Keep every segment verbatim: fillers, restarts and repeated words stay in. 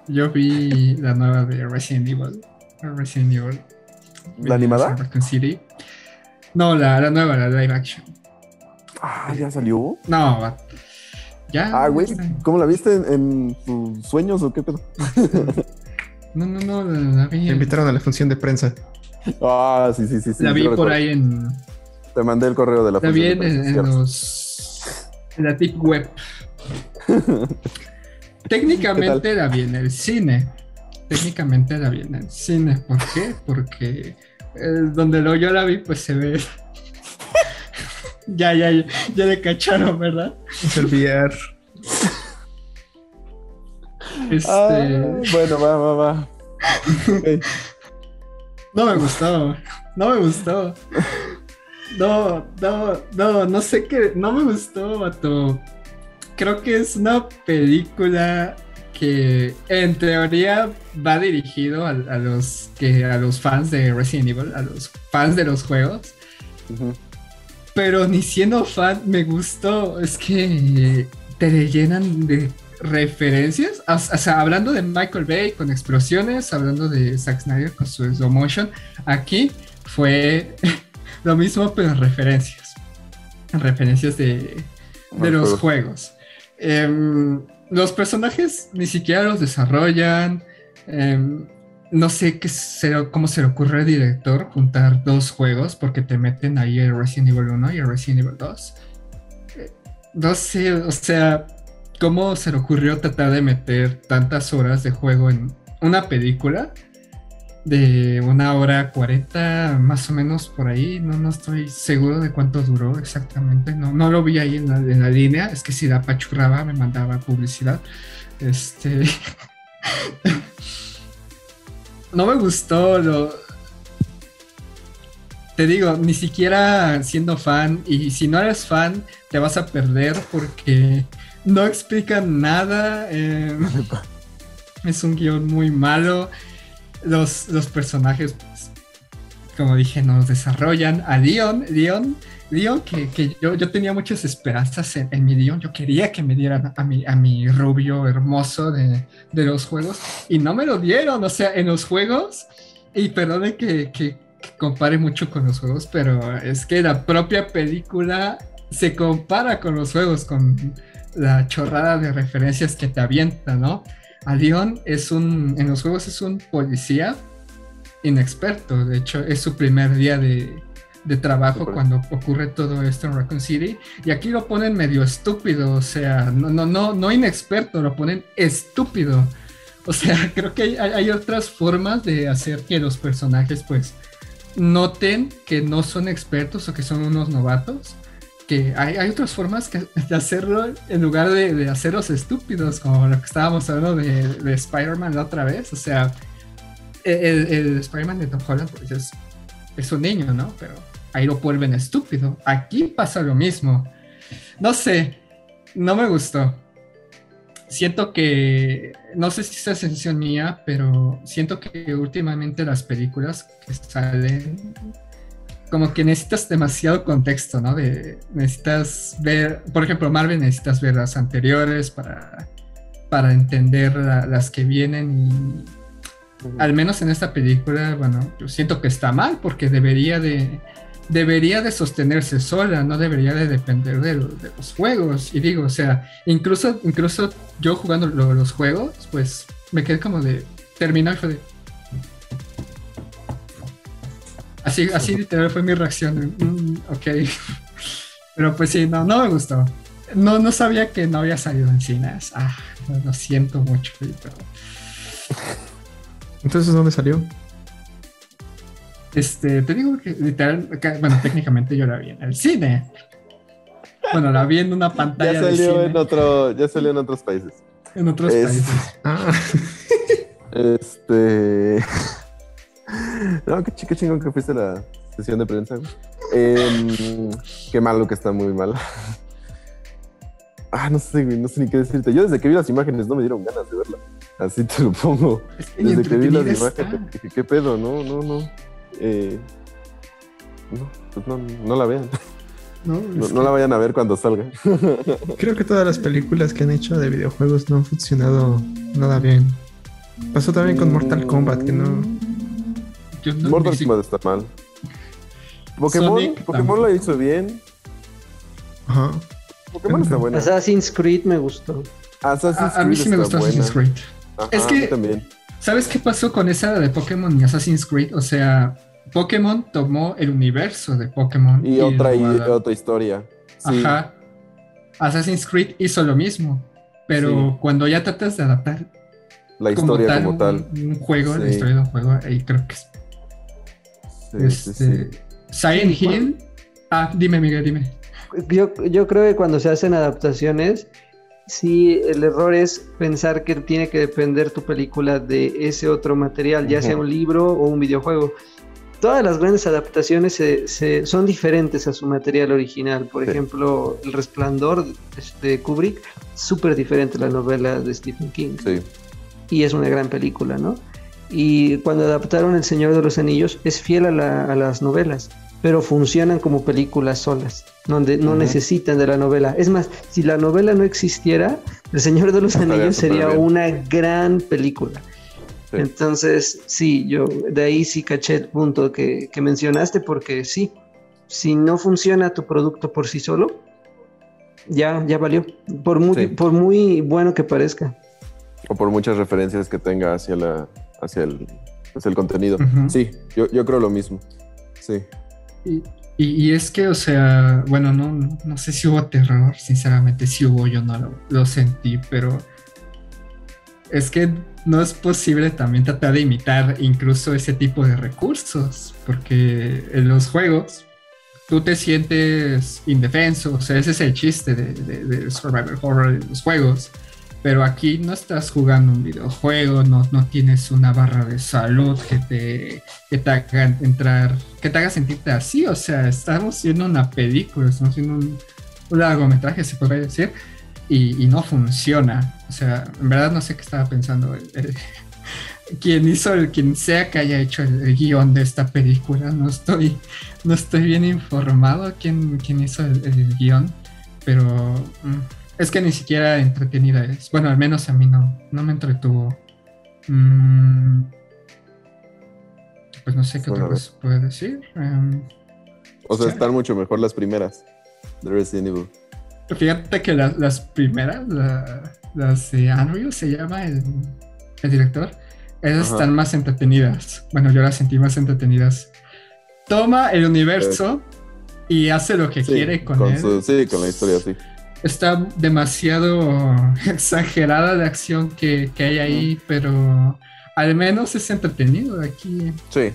Yo vi la nueva de Resident Evil. Resident Evil. ¿La animada? Raccoon City. No, la, la nueva, la live action. Ah, ¿ya salió? No, ya. Ah, güey, está. ¿cómo la viste? ¿En, en tus sueños o qué pedo? No, no, no, la, la vi. Me en- invitaron a la función de prensa. Ah, sí, sí, sí. sí la sí vi lo por recuerdo. ahí en. Te mandé el correo de la La vi función en, de prensa, en cierto. los. En la Deep Web. Técnicamente la vi en el cine. Técnicamente la vi en el cine. ¿Por qué? Porque eh, donde lo, yo la vi, pues se ve. ya, ya, ya, ya le cacharon, ¿verdad? Es el V R. Este. Ah, bueno, va, va, va. Ok. No me gustó. No me gustó. No, no, no, no sé qué. No me gustó, vato. Creo que es una película que en teoría va dirigido a, a los que a los fans de Resident Evil, a los fans de los juegos. Ujú. Pero ni siendo fan me gustó. Es que te llenan de referencias. O, o sea, hablando de Michael Bay con explosiones, hablando de Zack Snyder con su slow motion, aquí fue lo mismo, pero en referencias. En referencias de, de Al los juego. juegos. Em, los personajes ni siquiera los desarrollan. em, no sé qué se, cómo se le ocurre al director juntar dos juegos porque te meten ahí el Resident Evil uno y el Resident Evil dos. Eh, no sé, o sea, cómo se le ocurrió tratar de meter tantas horas de juego en una película de una hora cuarenta, más o menos por ahí. No, no estoy seguro de cuánto duró exactamente. No, no lo vi ahí en la, en la línea. Es que si la apachurraba me mandaba publicidad. Este. No me gustó lo. Te digo, ni siquiera siendo fan, y si no eres fan, te vas a perder porque no explican nada. eh, es un guión muy malo. Los, los personajes, pues, como dije, nos desarrollan. A Leon, Leon, Leon, que, que yo, yo tenía muchas esperanzas en, en mi Leon. Yo quería que me dieran a mi, a mi rubio hermoso de, de los juegos, y no me lo dieron. O sea, en los juegos, y perdone que, que, que compare mucho con los juegos, pero es que la propia película se compara con los juegos, con la chorrada de referencias que te avienta, ¿no? A Leon es un, en los juegos es un policía inexperto. De hecho, es su primer día de, de trabajo Súper. cuando ocurre todo esto en Raccoon City. Y aquí lo ponen medio estúpido, o sea, no, no, no, no inexperto, lo ponen estúpido. O sea, creo que hay, hay otras formas de hacer que los personajes, pues, noten que no son expertos o que son unos novatos. Que hay, hay otras formas que, de hacerlo en lugar de, de hacerlos estúpidos, como lo que estábamos hablando de, de Spider-Man la otra vez. O sea, el, el Spider-Man de Tom Holland, pues es, es un niño, ¿no? Pero ahí lo vuelven estúpido. Aquí pasa lo mismo. No sé, no me gustó. Siento que, no sé si es sensación mía, pero siento que últimamente las películas que salen, como que necesitas demasiado contexto, ¿no? De, necesitas ver, por ejemplo, Marvel, necesitas ver las anteriores para, para entender la, las que vienen. Y al menos en esta película, bueno, yo siento que está mal porque debería de, debería de sostenerse sola, no debería de depender de, de los juegos. Y digo, o sea, incluso, incluso yo jugando lo, los juegos, pues me quedé como de terminar y fue de... Así, así literal fue mi reacción. Mm, ok. Pero pues sí, no, no me gustó. No, no sabía que no había salido en cines. Ah, lo siento mucho, pero... Entonces, ¿dónde salió? Este, te digo que literal, que, bueno, técnicamente yo la vi en el cine. Bueno, la vi en una pantalla Ya de salió cine en otro, ya salió en otros países. en otros Es- países. Ah, Este. No, qué, ch- qué chingón que fuiste a la sesión de prensa, güey. Em, qué malo que está, muy mal. Ah, no sé, güey, no sé ni qué decirte. Yo desde que vi las imágenes no me dieron ganas de verla. Así te lo pongo. Es que ni Desde que vi las entretenida imágenes está. dije, ¿qué pedo? No, no, no. Eh, no, pues no, no la vean. No, No, es no que- la vayan a ver cuando salga. creo que todas las películas que han hecho de videojuegos no han funcionado nada bien. Pasó también con Mortal Kombat, que no. Yo no, Mortal ni si- Kombat está mal. Pokémon, Sonic Pokémon tampoco. lo hizo bien. Ajá. Pokémon está buena. Assassin's Creed me gustó. Assassin's A, a mí Creed sí me está gustó Assassin's buena. Creed. Ajá, Es a que- mí también. ¿Sabes qué pasó con esa de Pokémon y Assassin's Creed? O sea, Pokémon tomó el universo de Pokémon Y otra, lo y, adap- otra historia. Sí, Ajá. Assassin's Creed hizo lo mismo, pero Sí. cuando ya tratas de adaptar la como historia tal, como un, tal. un juego, la Sí. historia de un juego, ahí creo que es Sí, sí, este, sí. Silent Sí, Hill. Ah, dime, Miguel, dime. Yo, yo creo que cuando se hacen adaptaciones, sí, el error es pensar que tiene que depender tu película de ese otro material, ya sea Ujú. un libro o un videojuego. Todas las grandes adaptaciones se- se- son diferentes a su material original. Por Sí. ejemplo, El Resplandor de Kubrick, súper diferente a la novela de Stephen King. Sí. Y es una gran película, ¿no? Y cuando adaptaron El Señor de los Anillos, es fiel a, la- a las novelas, pero funcionan como películas solas, donde no Ujú. necesitan de la novela. Es más, si la novela no existiera, El Señor de los Estaría Anillos súper sería bien. una gran película. Sí. Entonces, sí, yo de ahí sí caché el punto que, que mencionaste, porque sí, si no funciona tu producto por sí solo, ya, ya valió, por muy, Sí. por muy bueno que parezca. O por muchas referencias que tenga hacia la hacia el, hacia el contenido. Ujú. Sí, yo, yo creo lo mismo. Sí. Y, y- y es que, o sea, bueno, no, no, no sé si hubo terror, sinceramente, si hubo, yo no lo, lo sentí, pero es que no es posible también tratar de imitar incluso ese tipo de recursos, porque en los juegos tú te sientes indefenso, o sea, ese es el chiste de, de, de Survival Horror en los juegos. Pero aquí no estás jugando un videojuego, no, no tienes una barra de salud que te, que te haga entrar, que te haga sentirte así. O sea, estamos viendo una película, estamos viendo un, un largometraje, se podría decir, y, y no funciona. O sea, en verdad no sé qué estaba pensando. El, el- quien hizo, el, quien sea que haya hecho el, el guión de esta película, no estoy, no estoy bien informado quién, quién hizo el, el guión, pero... mm, es que ni siquiera entretenida es. Bueno, al menos a mí no, no me entretuvo. Mm, pues no sé qué Bueno, otra a ver. cosa puedo decir. Um, O sea, Ya. están mucho mejor las primeras de Resident Evil. fíjate que la- las primeras, la- las de Unreal se llama el, el director, esas Ajá. están más entretenidas. Bueno, yo las sentí más entretenidas. Toma el universo y hace lo que Sí, quiere con, él. su- sí, con la historia, sí. Está demasiado exagerada la acción que, que hay ahí, pero al menos es entretenido. Aquí Sí,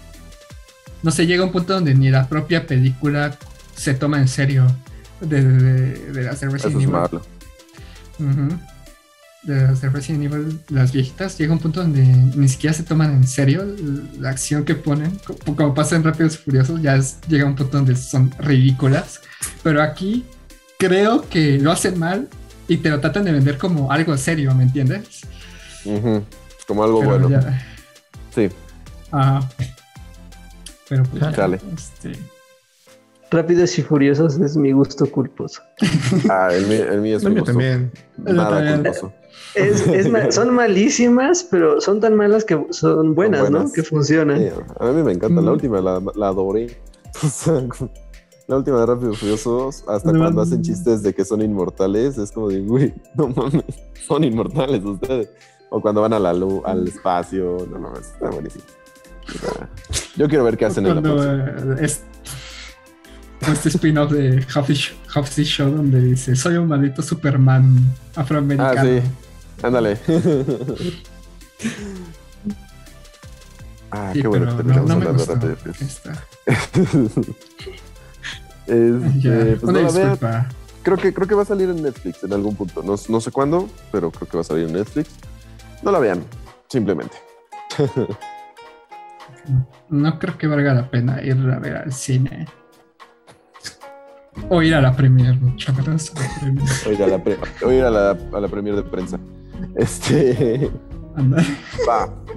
no se llega a un punto donde ni la propia película se toma en serio de, de, de las de eso Resident es Evil. malo. Ujú. De las de Resident Evil, las viejitas, llega un punto donde ni siquiera se toman en serio la acción que ponen. Como, como pasa en Rápidos y Furiosos, ya es- llega un punto donde son ridículas. Pero aquí creo que lo hacen mal y te lo tratan de vender como algo serio, ¿me entiendes? Ujú. Como algo Pero bueno. ya- Sí, ah, pero pues ya, Chale. este, Rápidos y Furiosos es mi gusto culposo. ah, el, mío, el mío es El mi mío gusto. también. Nada también. culposo. Es, es ma- son malísimas, pero son tan malas que son buenas, buenas. ¿no? Que funcionan. Sí, a mí me encanta. La Mm. última la, la adoré. O sea, la última de Rápidos y Furiosos, hasta No, cuando no. hacen chistes de que son inmortales, es como de, güey, no mames, son inmortales ustedes. O cuando van a la luz, al espacio, no mames, está buenísimo. O sea, yo quiero ver qué hacen en la cuando próxima. eh, es este spin-off de Hobbs Show donde dice soy un maldito Superman Ah, afroamericano. sí, ándale. Ah, Sí, qué bueno pero que terminamos no, no me hablando de gustó Rápido y Furioso. esta. Este, Ya, pues una no la vean. disculpa. Creo que, creo que va a salir en Netflix en algún punto. No, no sé cuándo, pero creo que va a salir en Netflix. No la vean, simplemente. No creo que valga la pena ir a ver al cine. O ir a la premier, muchas gracias. a la premier. O ir a la, pre- o ir a la, a la premier de prensa. Este. Anda. Va.